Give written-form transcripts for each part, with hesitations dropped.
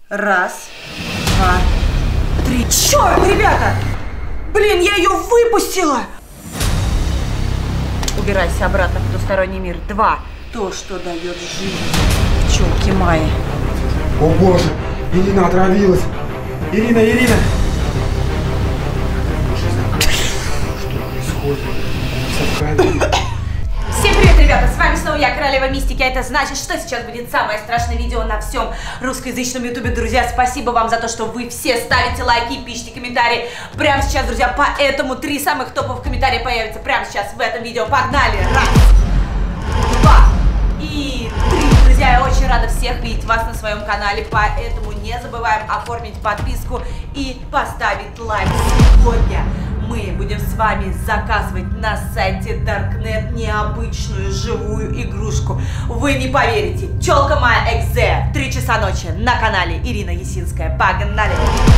Раз, два, три. Черт, ребята! Блин, я ее выпустила! Убирайся обратно в потусторонний мир. 2. То, что дает жизнь пчелке Майи. О боже, Ирина отравилась. Ирина! Что происходит? Вся в крови. Всем привет, ребята! С вами снова я, Королева Мистики. А это значит, что сейчас будет самое страшное видео на всем русскоязычном ютубе. Друзья, спасибо вам за то, что вы все ставите лайки и пишите комментарии прямо сейчас, друзья. Поэтому 3 самых топовых комментария появятся прямо сейчас в этом видео. Погнали! 1, 2 и 3. Друзья, я очень рада всех видеть вас на своем канале, поэтому не забываем оформить подписку и поставить лайк. Сегодня мы будем с вами заказывать на сайте Darknet необычную живую игрушку. Вы не поверите. Пчелка Майя Экзе. 3 часа ночи на канале Ирина Ясинская. Погнали!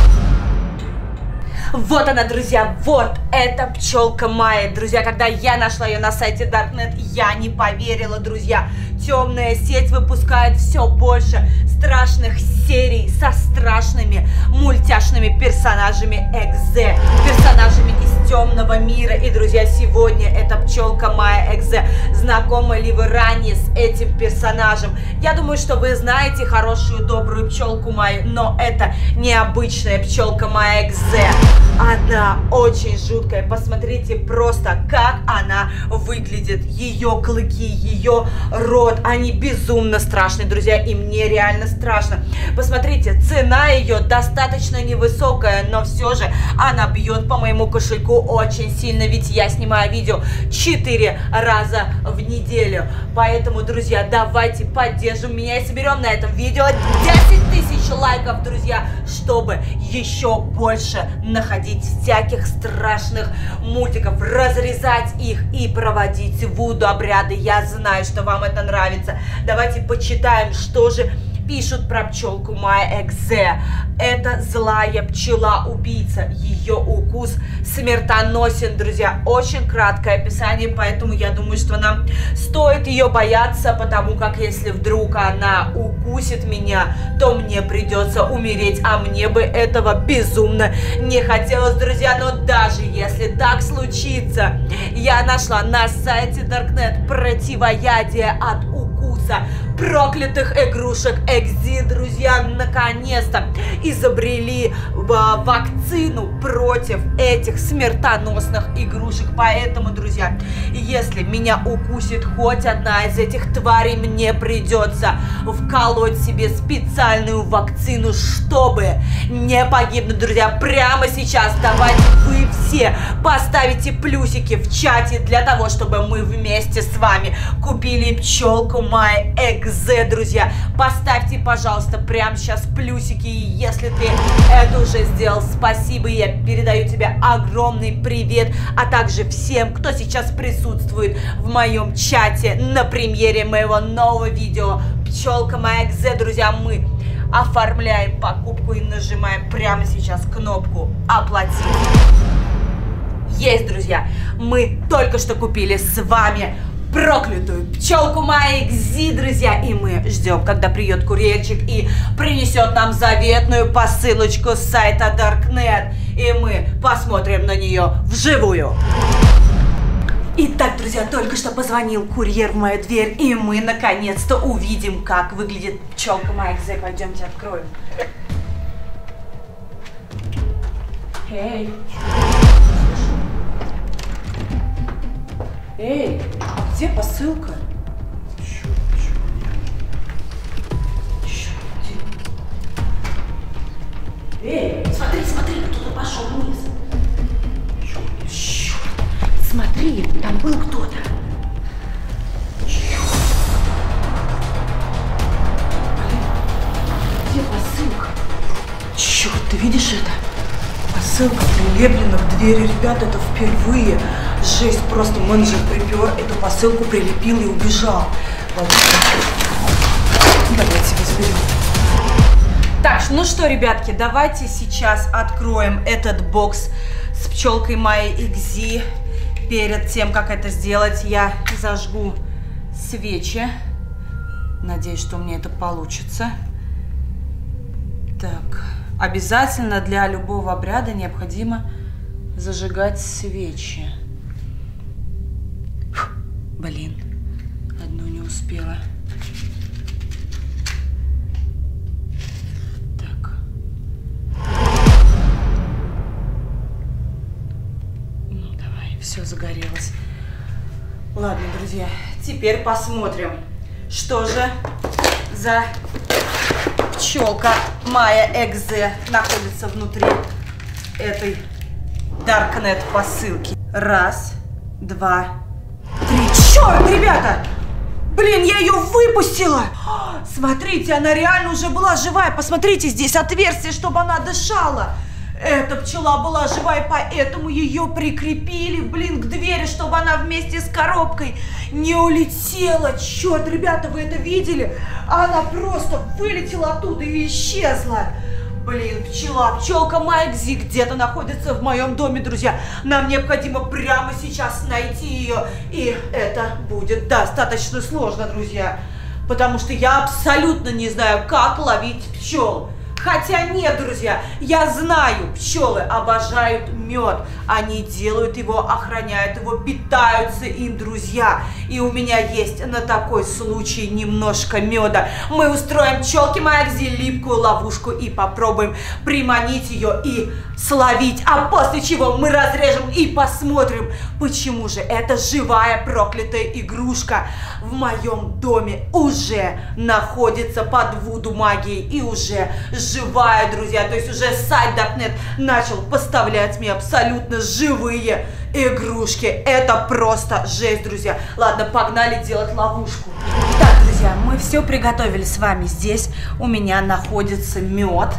Вот она, друзья, вот эта пчелка Майя. Друзья, когда я нашла ее на сайте Darknet, я не поверила, друзья. Темная сеть выпускает все больше страшных серий со страшными мультяшными персонажами Экзе, персонажами из темного мира. И, друзья, сегодня эта пчелка Майя Экзе. Знакомы ли вы ранее с этим персонажем? Я думаю, что вы знаете хорошую, добрую пчелку Майю, но это необычная пчелка Майя Экзе. Она очень жуткая. Посмотрите просто, как она выглядит. Ее клыки, ее рот, они безумно страшные, друзья, и мне реально страшно. Посмотрите, цена ее достаточно невысокая, но все же она бьет по моему кошельку очень сильно, ведь я снимаю видео 4 раза в неделю. Поэтому, друзья, давайте поддержим меня и соберем на этом видео 10 000 лайков, друзья, чтобы еще больше находить всяких страшных мультиков, разрезать их и проводить вуду обряды. Я знаю, что вам это нравится. Давайте почитаем, что же пишут про пчелку Майя Экзе. Это злая пчела-убийца. Ее укус смертоносен, друзья. Очень краткое описание, поэтому я думаю, что нам стоит ее бояться, потому как если вдруг она укусит меня, то мне придется умереть, а мне бы этого безумно не хотелось, друзья. Но даже если так случится, я нашла на сайте Darknet противоядие от укуса проклятых игрушек Экзе. Друзья, наконец-то изобрели вакцину против этих смертоносных игрушек. Поэтому, друзья, если меня укусит хоть одна из этих тварей, мне придется вколоть себе специальную вакцину, чтобы не погибнуть, друзья. Прямо сейчас давайте вы все поставите плюсики в чате для того, чтобы мы вместе с вами купили пчелку Майя Экзе, друзья. Поставьте, пожалуйста, прямо сейчас плюсики. И если ты это уже сделал, спасибо. Я передаю тебе огромный привет, а также всем, кто сейчас присутствует в моем чате на премьере моего нового видео Пчелка Майя Экзе. Друзья, мы оформляем покупку и нажимаем прямо сейчас кнопку «Оплатить». Есть, друзья, мы только что купили с вами проклятую пчелку Майя Экзе, друзья, и мы ждем, когда придет курьерчик и принесет нам заветную посылочку с сайта Darknet, и мы посмотрим на нее вживую. Итак, друзья, только что позвонил курьер в мою дверь, и мы наконец-то увидим, как выглядит пчелка Майя Экзе. Пойдемте откроем. Эй! Эй, а где посылка? Эй, смотри, кто-то пошел вниз. Черт, смотри, там был кто-то. Где посылка? Черт, ты видишь это? Посылка прилеплена к двери, ребята, это впервые. Жесть, просто менеджер припер, эту посылку прилепил и убежал. Ладно, давайте разберем. Так, ну что, ребятки, давайте сейчас откроем этот бокс с пчелкой Майя Экзе. Перед тем, как это сделать, я зажгу свечи. Надеюсь, что у меня это получится. Так, обязательно для любого обряда необходимо зажигать свечи. Фу, блин, одну не успела. Так. Ну, давай, все загорелось. Ладно, друзья, теперь посмотрим, что же за пчелка Майя Экзе находится внутри этой Даркнет посылки. Раз, два, три. Черт, ребята! Блин, я ее выпустила! Смотрите, она реально уже была живая. Посмотрите, здесь отверстие, чтобы она дышала. Эта пчела была живая, поэтому ее прикрепили, блин, к двери, чтобы она вместе с коробкой не улетела. Черт, ребята, вы это видели? Она просто вылетела оттуда и исчезла. Блин, пчелка Майя Экзе где-то находится в моем доме, друзья. Нам необходимо прямо сейчас найти ее. И это будет достаточно сложно, друзья. Потому что я абсолютно не знаю, как ловить пчел. Хотя нет, друзья, я знаю, пчелы обожают мед. Они делают его, охраняют его, питаются им, друзья. И у меня есть на такой случай немножко меда. Мы устроим пчелке Майя Экзе липкую ловушку и попробуем приманить ее и словить. А после чего мы разрежем и посмотрим, почему же эта живая проклятая игрушка в моем доме уже находится под вуду магией и уже живая, друзья. То есть уже сайт Даркнет начал поставлять мне абсолютно живые игрушки. Это просто жесть, друзья. Ладно, погнали делать ловушку. Так, друзья, мы все приготовили с вами. Здесь у меня находится мед.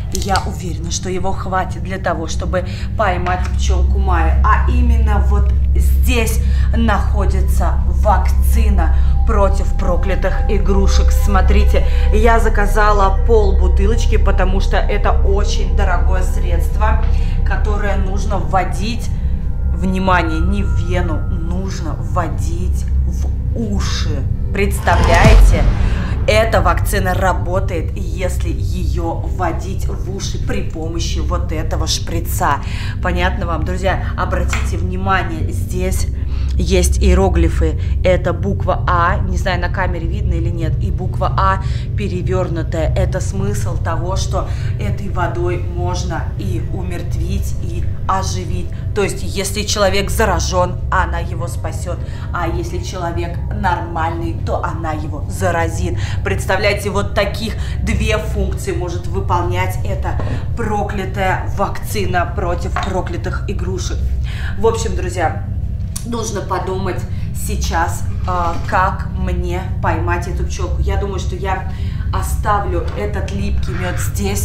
Я уверена, что его хватит для того, чтобы поймать пчелку Майю. А именно вот здесь находится вакцина против проклятых игрушек. Смотрите, я заказала пол-бутылочки, потому что это очень дорогое средство, которое нужно вводить, внимание, не в вену, нужно вводить в уши. Представляете? Эта вакцина работает, если ее вводить в уши при помощи вот этого шприца. Понятно вам, друзья? Обратите внимание, здесь есть иероглифы. Это буква А, не знаю, на камере видно или нет, и буква А перевернутая. Это смысл того, что этой водой можно и умертвить, и оживить. То есть, если человек заражен, она его спасет. А если человек нормальный, то она его заразит. Представляете, вот таких две функции может выполнять эта проклятая вакцина против проклятых игрушек. В общем, друзья, нужно подумать сейчас, как мне поймать эту пчелку. Я думаю, что я оставлю этот липкий мед здесь,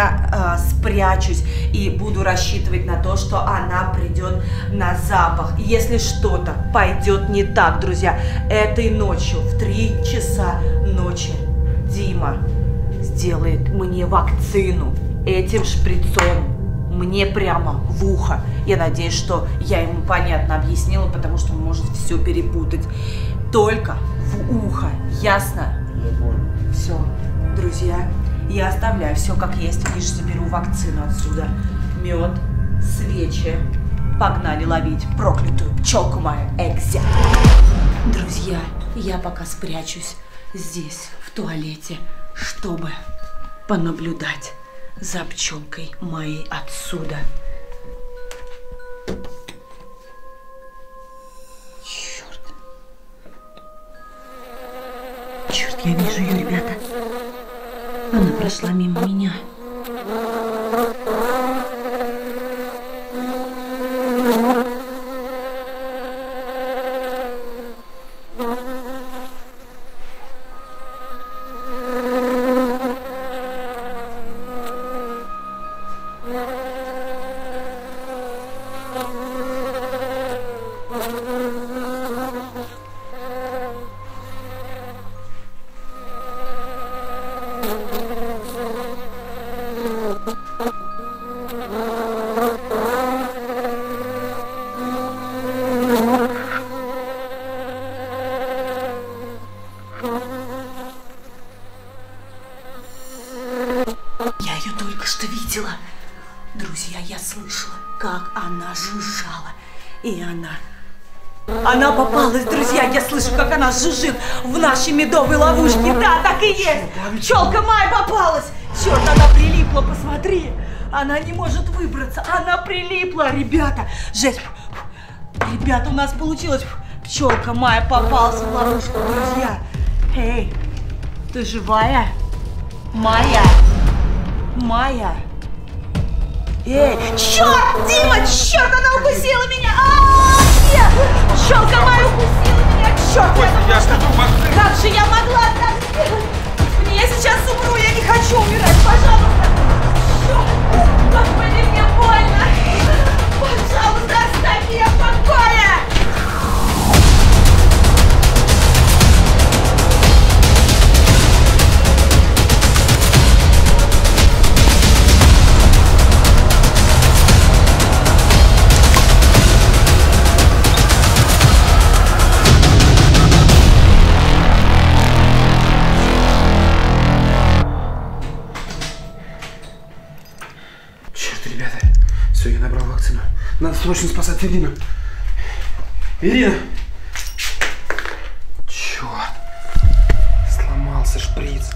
я спрячусь и буду рассчитывать на то, что она придет на запах. Если что-то пойдет не так, друзья, этой ночью в 3 часа ночи Дима сделает мне вакцину этим шприцом. Мне прямо в ухо. Я надеюсь, что я ему понятно объяснила, потому что он может все перепутать. Только в ухо. Ясно? Я понял. Все, друзья, я оставляю все как есть. Лишь заберу вакцину отсюда. Мед, свечи. Погнали ловить проклятую пчелку Майю Экзе. Друзья, я пока спрячусь здесь, в туалете, чтобы понаблюдать за пчелкой моей отсюда. Черт. Черт, я вижу ее, ребята. Она прошла мимо меня. Я ее только что видела. Друзья, я слышала, как она жужжала. И она попалась, друзья. Я слышу, как она жужжит в нашей медовой ловушке. Да, так и есть. Пчелка Майя попалась. Черт, она прилипла, посмотри. Она не может выбраться. Она прилипла, ребята. Жесть. Ребята, у нас получилось. Пчелка Майя попалась в ловушку, друзья. Эй, ты живая? Майя? Майя? Эй, черт, Дима, черт, она укусила меня! Нет! Пчелка Майя укусила меня! Черт, как же я могла так сделать? Я сейчас умру, я не хочу умирать, пожалуйста! Черт, господи, мне больно! Пожалуйста, оставь меня в покое! Я набрал вакцину. Надо срочно спасать Ирину. Ирина! Черт! Сломался шприц.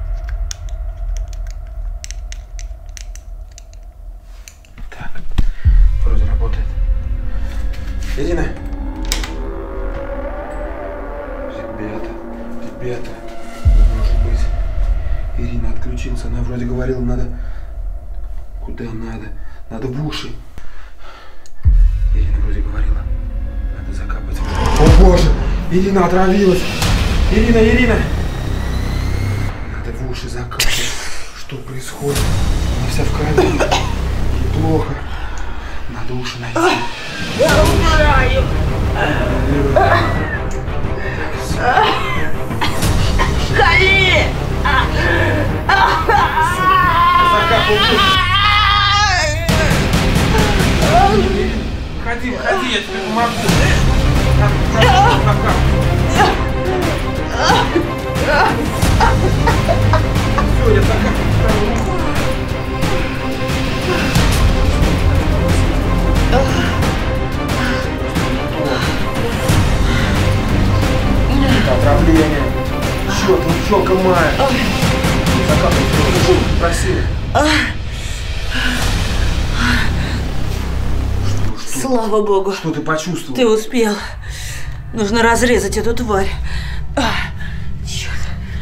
Так, вроде работает. Ирина! Ребята, не может быть. Ирина отключилась. Она вроде говорила, надо... Куда надо? Надо в уши. Ирина вроде говорила. Надо закапать. О боже! Ирина отравилась! Ирина! Надо в уши закапать. Что происходит? Она вся в крови. Ей плохо. Надо уши найти. Я умираю! Кали! Закапай уши. Выходи, я тебе помогу. Все, я закапываю. Отравление. Черт, ну пчелка Майя. Закапывай, просили. Слава богу. Что ты почувствовал? Ты успел. Нужно разрезать эту тварь. Черт.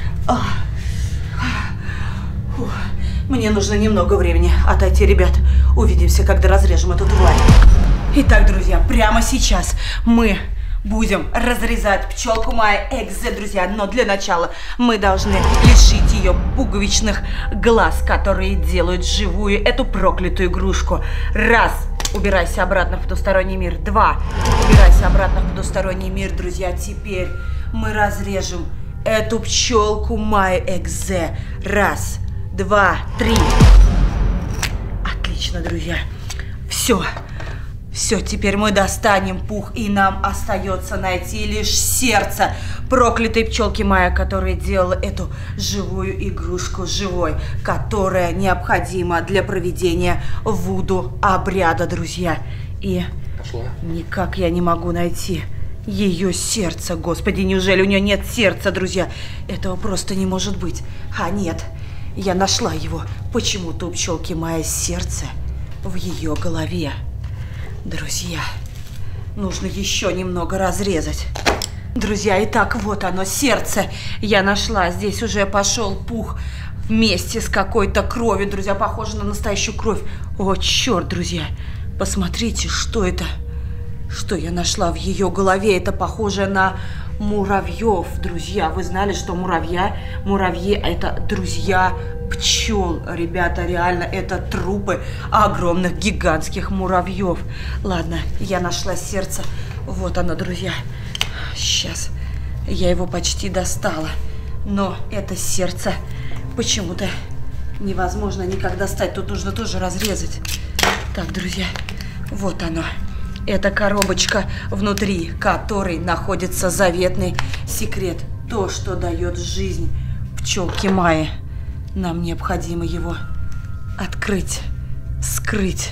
Мне нужно немного времени отойти, ребят. Увидимся, когда разрежем эту тварь. Итак, друзья, прямо сейчас мы будем разрезать пчелку Майя Экзе, друзья. Но для начала мы должны лишить ее пуговичных глаз, которые делают живую эту проклятую игрушку. Раз. Убирайся обратно в потусторонний мир. 2. Убирайся обратно в потусторонний мир, друзья. Теперь мы разрежем эту пчелку Майя Экзе. 1, 2, 3. Отлично, друзья. Все, теперь мы достанем пух, и нам остается найти лишь сердце проклятой пчелки Майя, которая делала эту живую игрушку живой, которая необходима для проведения вуду обряда, друзья. И никак я не могу найти ее сердце. Господи, неужели у нее нет сердца, друзья? Этого просто не может быть. А нет, я нашла его. Почему-то у пчелки Майя сердце в ее голове. Друзья, нужно еще немного разрезать. Друзья, итак, вот оно, сердце. Я нашла. Здесь уже пошел пух вместе с какой-то кровью. Друзья, похоже на настоящую кровь. О, черт, друзья. Посмотрите, что это? Что я нашла в ее голове? Это похоже на муравьев, друзья. Вы знали, что муравьи это друзья пчел. Ребята, реально, это трупы огромных гигантских муравьев. Ладно, я нашла сердце. Вот оно, друзья. Сейчас. Я его почти достала. Но это сердце почему-то невозможно никак достать. Тут нужно тоже разрезать. Так, друзья, вот оно. Это коробочка, внутри которой находится заветный секрет. То, что дает жизнь пчелке Майе. Нам необходимо его открыть, скрыть.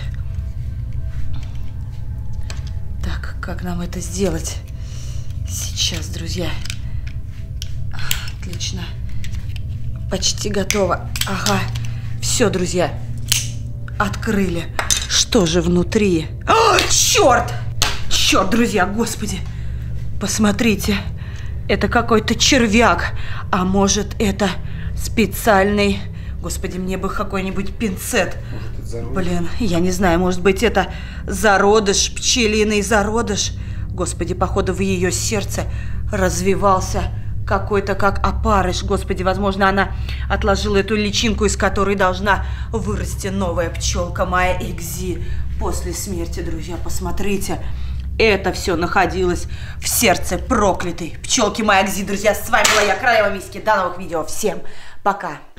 Так, как нам это сделать? Сейчас, друзья. Отлично. Почти готово. Ага. Все, друзья. Открыли. Что же внутри? О, черт! Черт, друзья, господи. Посмотрите. Это какой-то червяк. А может, это специальный... Господи, мне бы какой-нибудь пинцет. Блин, я не знаю, может быть, это зародыш, пчелиный зародыш. Господи, походу, в ее сердце развивался какой-то как опарыш. Господи, возможно, она отложила эту личинку, из которой должна вырасти новая пчелка Майя Экзи после смерти, друзья. Посмотрите, это все находилось в сердце проклятой пчелки Майя Экзи. Друзья, с вами была я, Королева Миски. До новых видео. Всем пока.